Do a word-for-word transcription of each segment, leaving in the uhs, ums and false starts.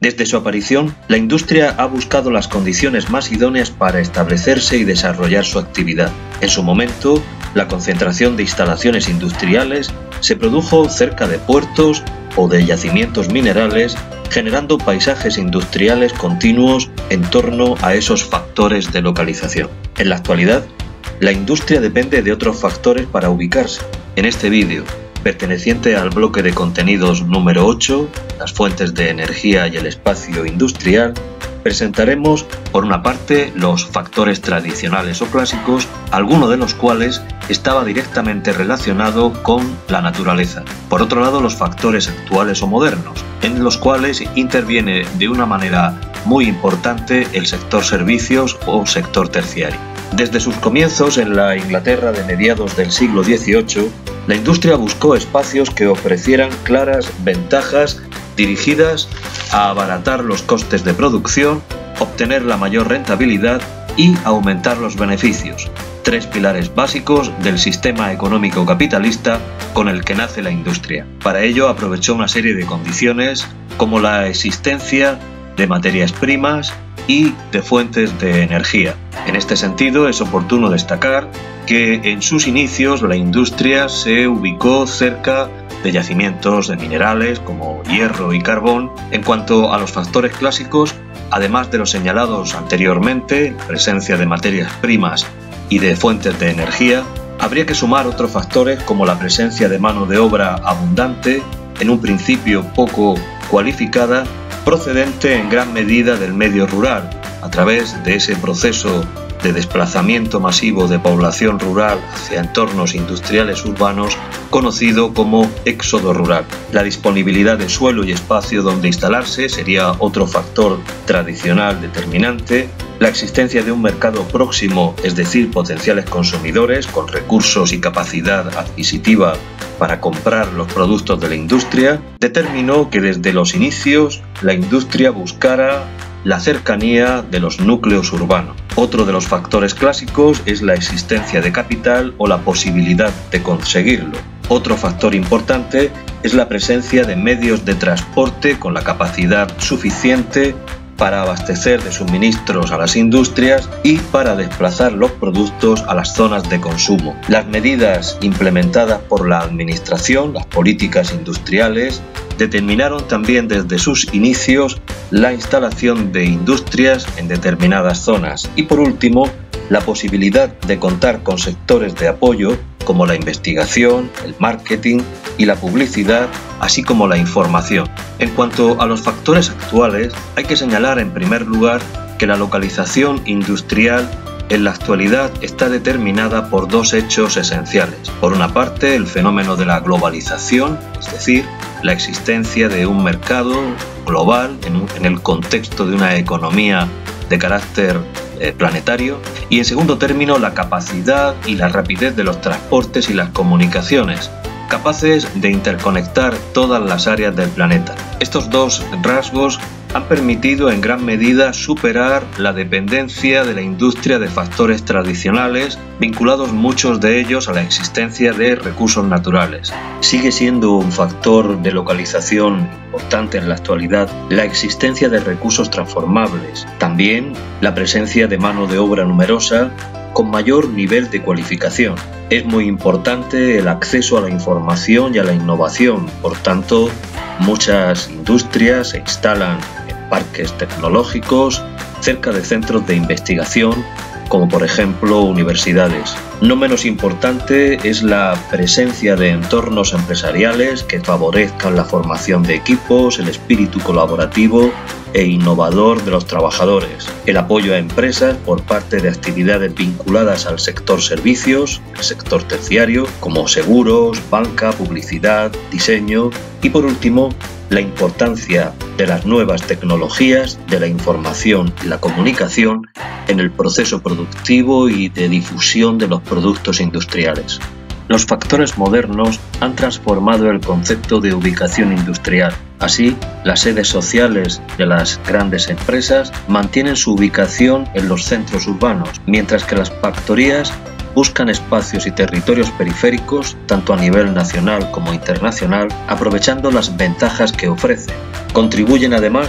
Desde su aparición, la industria ha buscado las condiciones más idóneas para establecerse y desarrollar su actividad. En su momento, la concentración de instalaciones industriales se produjo cerca de puertos o de yacimientos minerales, generando paisajes industriales continuos en torno a esos factores de localización. En la actualidad, la industria depende de otros factores para ubicarse. En este vídeo, perteneciente al bloque de contenidos número ocho, las fuentes de energía y el espacio industrial, presentaremos, por una parte, los factores tradicionales o clásicos, alguno de los cuales estaba directamente relacionado con la naturaleza. Por otro lado, los factores actuales o modernos, en los cuales interviene de una manera muy importante el sector servicios o sector terciario. Desde sus comienzos en la Inglaterra de mediados del siglo dieciocho, la industria buscó espacios que ofrecieran claras ventajas dirigidas a abaratar los costes de producción, obtener la mayor rentabilidad y aumentar los beneficios, tres pilares básicos del sistema económico capitalista con el que nace la industria. Para ello aprovechó una serie de condiciones como la existencia de materias primas y de fuentes de energía. En este sentido, es oportuno destacar que en sus inicios la industria se ubicó cerca de yacimientos de minerales como hierro y carbón. En cuanto a los factores clásicos, además de los señalados anteriormente, presencia de materias primas y de fuentes de energía, habría que sumar otros factores como la presencia de mano de obra abundante, en un principio poco cualificada, procedente en gran medida del medio rural, a través de ese proceso de desplazamiento masivo de población rural hacia entornos industriales urbanos conocido como éxodo rural. La disponibilidad de suelo y espacio donde instalarse sería otro factor tradicional determinante. La existencia de un mercado próximo, es decir, potenciales consumidores con recursos y capacidad adquisitiva para comprar los productos de la industria, determinó que desde los inicios la industria buscara la cercanía de los núcleos urbanos. Otro de los factores clásicos es la existencia de capital o la posibilidad de conseguirlo. Otro factor importante es la presencia de medios de transporte con la capacidad suficiente para abastecer de suministros a las industrias y para desplazar los productos a las zonas de consumo. Las medidas implementadas por la administración, las políticas industriales, determinaron también desde sus inicios la instalación de industrias en determinadas zonas y, por último, la posibilidad de contar con sectores de apoyo como la investigación, el marketing y la publicidad, así como la información. En cuanto a los factores actuales, hay que señalar en primer lugar que la localización industrial en la actualidad está determinada por dos hechos esenciales. Por una parte, el fenómeno de la globalización, es decir, la existencia de un mercado global en, un, en el contexto de una economía de carácter eh, planetario, y en segundo término la capacidad y la rapidez de los transportes y las comunicaciones, capaces de interconectar todas las áreas del planeta. Estos dos rasgos han permitido en gran medida superar la dependencia de la industria de factores tradicionales, vinculados muchos de ellos a la existencia de recursos naturales. Sigue siendo un factor de localización importante en la actualidad la existencia de recursos transformables, también la presencia de mano de obra numerosa con mayor nivel de cualificación. Es muy importante el acceso a la información y a la innovación, por tanto, muchas industrias se instalan en parques tecnológicos cerca de centros de investigación, como por ejemplo universidades. No menos importante es la presencia de entornos empresariales que favorezcan la formación de equipos, el espíritu colaborativo e innovador de los trabajadores, el apoyo a empresas por parte de actividades vinculadas al sector servicios, el sector terciario, como seguros, banca, publicidad, diseño y, por último, la importancia de las nuevas tecnologías, de la información y la comunicación en el proceso productivo y de difusión de los productos industriales. Los factores modernos han transformado el concepto de ubicación industrial. Así, las sedes sociales de las grandes empresas mantienen su ubicación en los centros urbanos, mientras que las factorías buscan espacios y territorios periféricos, tanto a nivel nacional como internacional, aprovechando las ventajas que ofrecen. Contribuyen además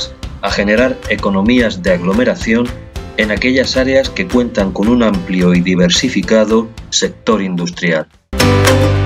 a generar economías de aglomeración en aquellas áreas que cuentan con un amplio y diversificado sector industrial.